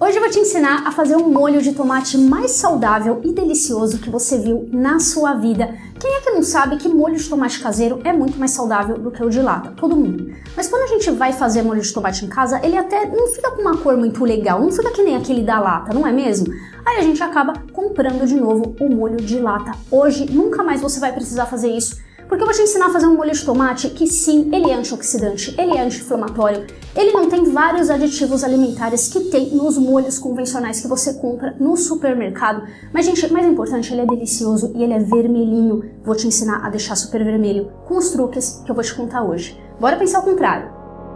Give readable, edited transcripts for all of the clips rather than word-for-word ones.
Hoje eu vou te ensinar a fazer um molho de tomate mais saudável e delicioso que você viu na sua vida. Quem é que não sabe que molho de tomate caseiro é muito mais saudável do que o de lata? Todo mundo. Mas quando a gente vai fazer molho de tomate em casa, ele até não fica com uma cor muito legal, não fica que nem aquele da lata, não é mesmo? Aí a gente acaba comprando de novo o molho de lata. Hoje, nunca mais você vai precisar fazer isso, porque eu vou te ensinar a fazer um molho de tomate que sim, ele é antioxidante, ele é anti-inflamatório, ele não tem vários aditivos alimentares que tem nos molhos convencionais que você compra no supermercado. Mas, gente, mais importante, ele é delicioso e ele é vermelhinho. Vou te ensinar a deixar super vermelho com os truques que eu vou te contar hoje. Bora pensar o contrário.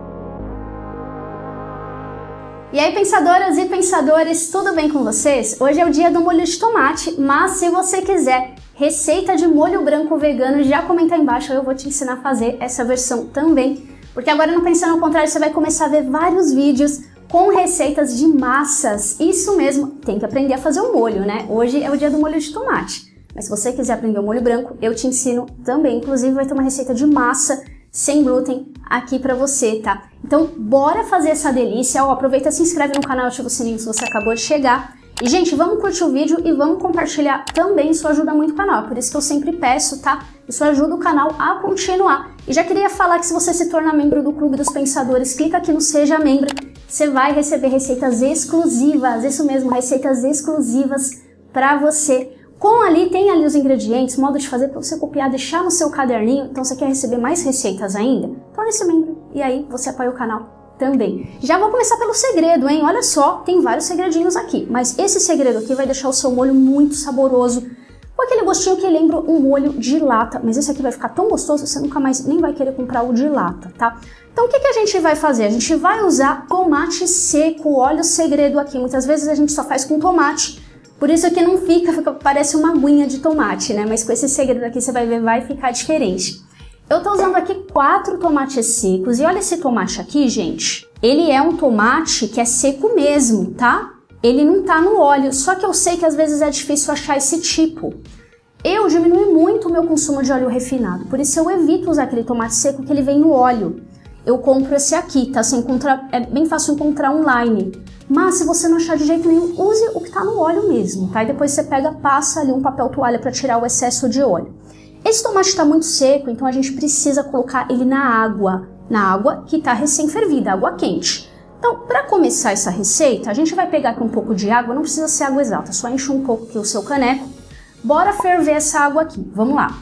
E aí, pensadoras e pensadores, tudo bem com vocês? Hoje é o dia do molho de tomate, mas se você quiser receita de molho branco vegano, já comenta aí embaixo, eu vou te ensinar a fazer essa versão também. Porque agora no Pensando ao Contrário você vai começar a ver vários vídeos com receitas de massas. Isso mesmo, tem que aprender a fazer o molho, né? Hoje é o dia do molho de tomate. Mas se você quiser aprender o molho branco, eu te ensino também. Inclusive vai ter uma receita de massa sem glúten aqui pra você, tá? Então bora fazer essa delícia. Ó, aproveita, se inscreve no canal, ativa o sininho se você acabou de chegar. E, gente, vamos curtir o vídeo e vamos compartilhar também, isso ajuda muito o canal, por isso que eu sempre peço, tá? Isso ajuda o canal a continuar. E já queria falar que se você se tornar membro do Clube dos Pensadores, clica aqui no Seja Membro, você vai receber receitas exclusivas, isso mesmo, receitas exclusivas pra você. Tem ali os ingredientes, modo de fazer pra você copiar, deixar no seu caderninho, então você quer receber mais receitas ainda? Torne-se membro e aí você apoia o canal também. Já vou começar pelo segredo, hein? Olha só, tem vários segredinhos aqui, mas esse segredo aqui vai deixar o seu molho muito saboroso, com aquele gostinho que lembra um molho de lata, mas esse aqui vai ficar tão gostoso, você nunca mais nem vai querer comprar o de lata, tá? Então o que a gente vai fazer? A gente vai usar tomate seco, olha o segredo aqui, muitas vezes a gente só faz com tomate, por isso que não parece uma aguinha de tomate, né? Mas com esse segredo aqui você vai ver, vai ficar diferente. Eu tô usando aqui 4 tomates secos e olha esse tomate aqui, gente. Ele é um tomate que é seco mesmo, tá? Ele não tá no óleo, só que eu sei que às vezes é difícil achar esse tipo. Eu diminui muito o meu consumo de óleo refinado, por isso eu evito usar aquele tomate seco que ele vem no óleo. Eu compro esse aqui, tá? É bem fácil encontrar online. Mas se você não achar de jeito nenhum, use o que tá no óleo mesmo, tá? E depois você passa ali um papel toalha para tirar o excesso de óleo. Esse tomate está muito seco, então a gente precisa colocar ele na água que está recém-fervida, água quente. Então, para começar essa receita, a gente vai pegar aqui um pouco de água, não precisa ser água exata, só enche um pouco aqui o seu caneco. Bora ferver essa água aqui, vamos lá.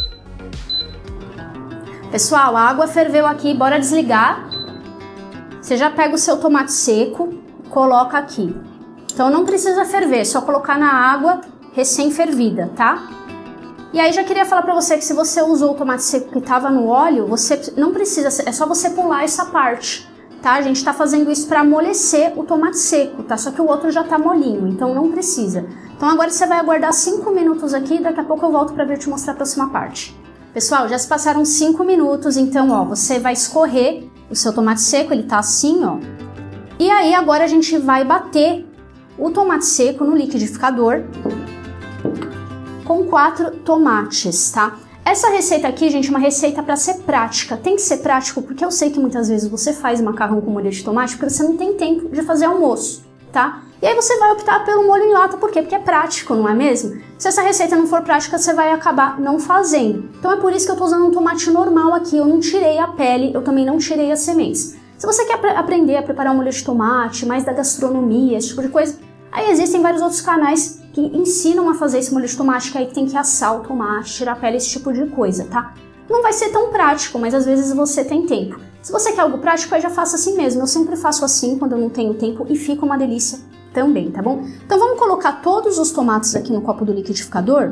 Pessoal, a água ferveu aqui, bora desligar. Você já pega o seu tomate seco, coloca aqui. Então não precisa ferver, é só colocar na água recém-fervida, tá? E aí já queria falar pra você que se você usou o tomate seco que estava no óleo, você não precisa, é só você pular essa parte, tá? A gente tá fazendo isso pra amolecer o tomate seco, tá? Só que o outro já tá molinho, então não precisa. Então agora você vai aguardar 5 minutos aqui e daqui a pouco eu volto pra vir te mostrar a próxima parte. Pessoal, já se passaram 5 minutos, então ó, você vai escorrer o seu tomate seco, ele tá assim, ó. E aí agora a gente vai bater o tomate seco no liquidificador com 4 tomates, tá? Essa receita aqui, gente, é uma receita para ser prática. Tem que ser prático porque eu sei que muitas vezes você faz macarrão com molho de tomate porque você não tem tempo de fazer almoço, tá? E aí você vai optar pelo molho em lata, por quê? Porque é prático, não é mesmo? Se essa receita não for prática, você vai acabar não fazendo. Então é por isso que eu tô usando um tomate normal aqui, eu não tirei a pele, eu também não tirei as sementes. Se você quer aprender a preparar um molho de tomate, mais da gastronomia, esse tipo de coisa, aí existem vários outros canais que ensinam a fazer esse molho de tomate, que aí tem que assar o tomate, tirar a pele, esse tipo de coisa, tá? Não vai ser tão prático, mas às vezes você tem tempo. Se você quer algo prático, aí já faça assim mesmo. Eu sempre faço assim quando eu não tenho tempo e fica uma delícia também, tá bom? Então vamos colocar todos os tomates aqui no copo do liquidificador.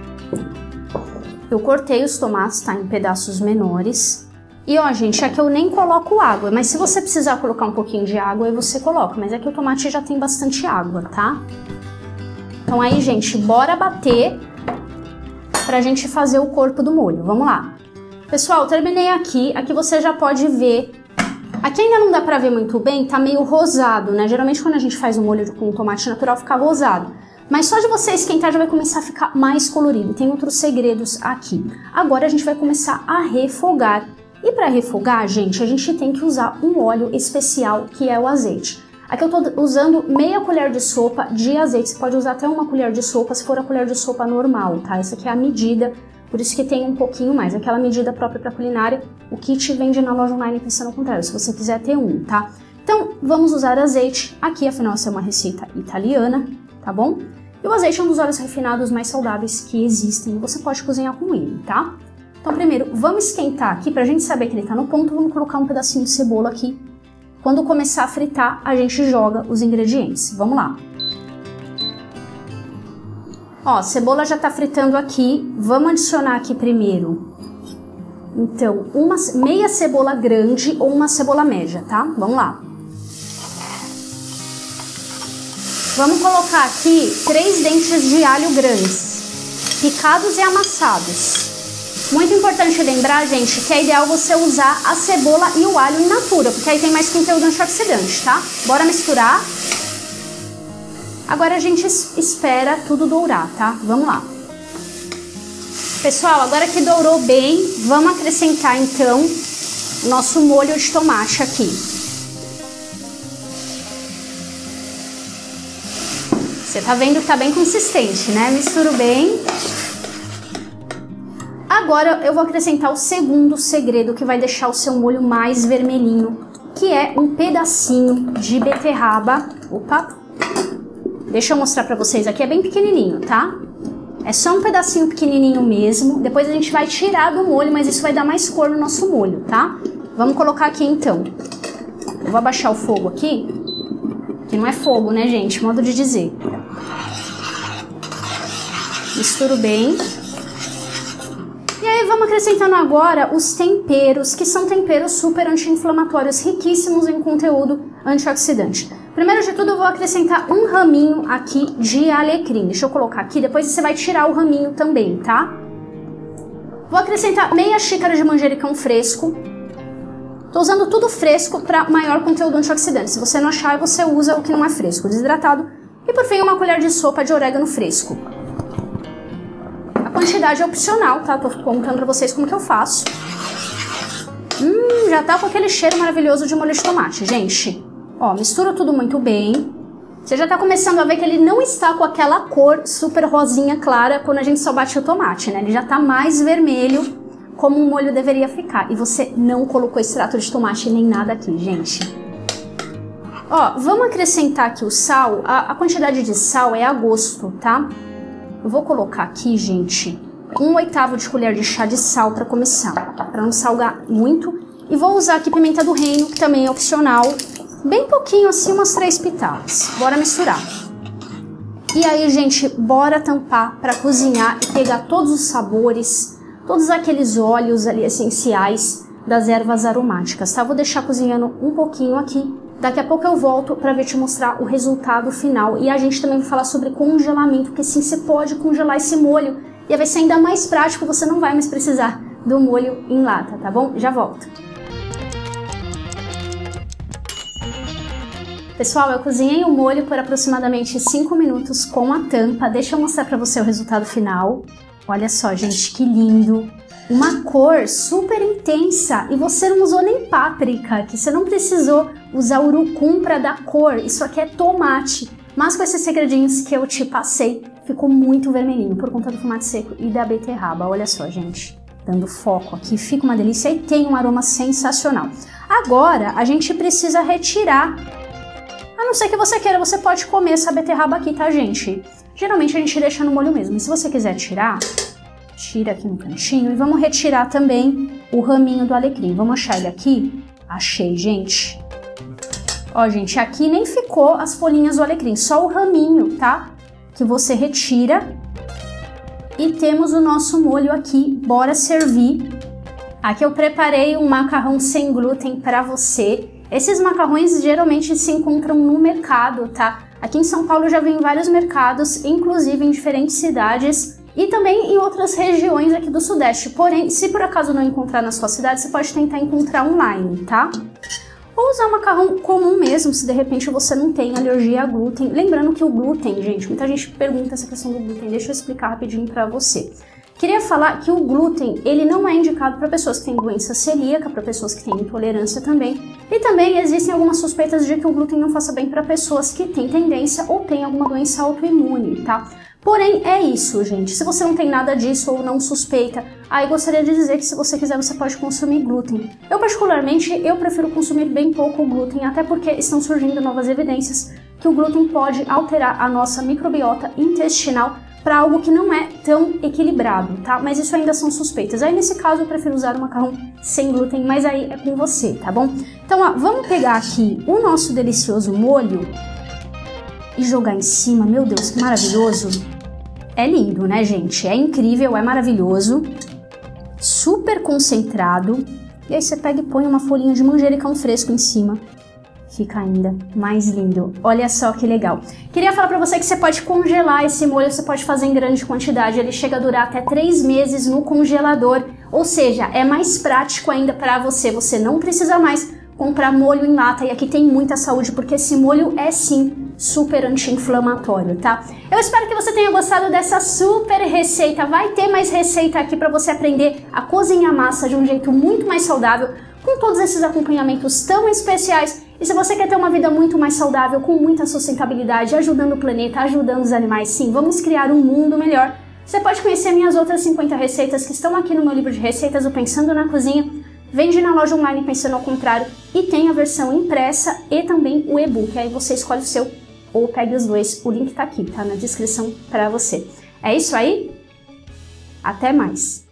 Eu cortei os tomates, tá? Em pedaços menores. E ó, gente, aqui eu nem coloco água, mas se você precisar colocar um pouquinho de água, aí você coloca. Mas aqui o tomate já tem bastante água, tá? Então aí, gente, bora bater pra gente fazer o corpo do molho. Vamos lá. Pessoal, terminei aqui. Aqui você já pode ver. Aqui ainda não dá pra ver muito bem, tá meio rosado, né? Geralmente quando a gente faz um molho com tomate natural fica rosado. Mas só de você esquentar já vai começar a ficar mais colorido. Tem outros segredos aqui. Agora a gente vai começar a refogar. E para refogar, gente, a gente tem que usar um óleo especial que é o azeite. Aqui eu tô usando meia colher de sopa de azeite, você pode usar até uma colher de sopa se for a colher de sopa normal, tá? Essa aqui é a medida, por isso que tem um pouquinho mais, aquela medida própria para culinária, o kit vende na loja online pensando ao contrário, se você quiser ter um, tá? Então, vamos usar azeite, aqui afinal essa é uma receita italiana, tá bom? E o azeite é um dos óleos refinados mais saudáveis que existem, você pode cozinhar com ele, tá? Então primeiro, vamos esquentar aqui, pra gente saber que ele tá no ponto, vamos colocar um pedacinho de cebola aqui. Quando começar a fritar, a gente joga os ingredientes, vamos lá. Ó, a cebola já tá fritando aqui, vamos adicionar aqui primeiro, então, meia cebola grande ou uma cebola média, tá? Vamos lá. Vamos colocar aqui 3 dentes de alho grandes, picados e amassados. Muito importante lembrar, gente, que é ideal você usar a cebola e o alho in natura, porque aí tem mais conteúdo antioxidante, tá? Bora misturar. Agora a gente espera tudo dourar, tá? Vamos lá. Pessoal, agora que dourou bem, vamos acrescentar então o nosso molho de tomate aqui. Você tá vendo que tá bem consistente, né? Misturo bem. Agora eu vou acrescentar o segundo segredo que vai deixar o seu molho mais vermelhinho, que é um pedacinho de beterraba. Opa! Deixa eu mostrar pra vocês aqui, é bem pequenininho, tá? É só um pedacinho pequenininho mesmo, depois a gente vai tirar do molho, mas isso vai dar mais cor no nosso molho, tá? Vamos colocar aqui então. Eu vou abaixar o fogo aqui, que não é fogo, né, gente? Modo de dizer. Misturo bem. E aí vamos acrescentando agora os temperos, que são temperos super anti-inflamatórios, riquíssimos em conteúdo antioxidante. Primeiro de tudo eu vou acrescentar um raminho aqui de alecrim. Deixa eu colocar aqui, depois você vai tirar o raminho também, tá? Vou acrescentar meia xícara de manjericão fresco. Tô usando tudo fresco para maior conteúdo antioxidante. Se você não achar, você usa o que não é fresco, desidratado. E por fim, uma colher de sopa de orégano fresco. A quantidade é opcional, tá? Tô contando pra vocês como que eu faço. Já tá com aquele cheiro maravilhoso de molho de tomate, gente. Ó, mistura tudo muito bem. Você já tá começando a ver que ele não está com aquela cor super rosinha clara quando a gente só bate o tomate, né? Ele já tá mais vermelho, como um molho deveria ficar. E você não colocou extrato de tomate nem nada aqui, gente. Ó, vamos acrescentar aqui o sal. A quantidade de sal é a gosto, tá? Eu vou colocar aqui, gente, 1/8 de colher de chá de sal para começar, para não salgar muito. E vou usar aqui pimenta do reino, que também é opcional. Bem pouquinho assim, umas 3 pitadas. Bora misturar. E aí, gente, bora tampar para cozinhar e pegar todos os sabores, todos aqueles óleos ali essenciais das ervas aromáticas, tá? Vou deixar cozinhando um pouquinho aqui. Daqui a pouco eu volto para vir te mostrar o resultado final. E a gente também vai falar sobre congelamento, porque sim, você pode congelar esse molho. E aí vai ser ainda mais prático, você não vai mais precisar do molho em lata, tá bom? Já volto. Pessoal, eu cozinhei o molho por aproximadamente 5 minutos com a tampa. Deixa eu mostrar pra você o resultado final. Olha só, gente, que lindo! Uma cor super intensa e você não usou nem páprica, que você não precisou usar urucum pra dar cor. Isso aqui é tomate, mas com esses segredinhos que eu te passei, ficou muito vermelhinho por conta do tomate seco e da beterraba. Olha só, gente, dando foco aqui, fica uma delícia e tem um aroma sensacional. Agora, a gente precisa retirar. A não ser que você queira, você pode comer essa beterraba aqui, tá, gente? Geralmente a gente deixa no molho mesmo. E se você quiser tirar, tira aqui no cantinho. E vamos retirar também o raminho do alecrim. Vamos achar ele aqui? Achei, gente. Ó, gente, aqui nem ficou as folhinhas do alecrim, só o raminho, tá? Que você retira. E temos o nosso molho aqui. Bora servir. Aqui eu preparei um macarrão sem glúten para você. Esses macarrões geralmente se encontram no mercado, tá? Aqui em São Paulo eu já vi em vários mercados, inclusive em diferentes cidades e também em outras regiões aqui do Sudeste. Porém, se por acaso não encontrar na sua cidade, você pode tentar encontrar online, tá? Ou usar um macarrão comum mesmo, se de repente você não tem alergia a glúten. Lembrando que o glúten, gente, muita gente pergunta essa questão do glúten, deixa eu explicar rapidinho pra você. Queria falar que o glúten, ele não é indicado para pessoas que têm doença celíaca, para pessoas que têm intolerância também. E também existem algumas suspeitas de que o glúten não faça bem para pessoas que têm tendência ou têm alguma doença autoimune, tá? Porém, é isso, gente. Se você não tem nada disso ou não suspeita, aí gostaria de dizer que se você quiser, você pode consumir glúten. Eu, particularmente, prefiro consumir bem pouco glúten, até porque estão surgindo novas evidências que o glúten pode alterar a nossa microbiota intestinal para algo que não é tão equilibrado, tá? Mas isso ainda são suspeitas. Aí, nesse caso, eu prefiro usar o macarrão sem glúten, mas aí é com você, tá bom? Então, ó, vamos pegar aqui o nosso delicioso molho e jogar em cima. Meu Deus, que maravilhoso! É lindo, né, gente? É incrível, é maravilhoso, super concentrado. E aí você pega e põe uma folhinha de manjericão fresco em cima. Fica ainda mais lindo. Olha só que legal. Queria falar pra você que você pode congelar esse molho, você pode fazer em grande quantidade. Ele chega a durar até 3 meses no congelador. Ou seja, é mais prático ainda pra você. Você não precisa mais comprar molho em lata. E aqui tem muita saúde, porque esse molho é sim super anti-inflamatório, tá? Eu espero que você tenha gostado dessa super receita. Vai ter mais receita aqui pra você aprender a cozinhar massa de um jeito muito mais saudável, com todos esses acompanhamentos tão especiais. E se você quer ter uma vida muito mais saudável, com muita sustentabilidade, ajudando o planeta, ajudando os animais, sim, vamos criar um mundo melhor, você pode conhecer minhas outras 50 receitas que estão aqui no meu livro de receitas, o Pensando na Cozinha. Vende na loja online Pensando ao Contrário e tem a versão impressa e também o e-book. Aí você escolhe o seu ou pegue os dois. O link tá aqui, tá na descrição para você. É isso aí? Até mais!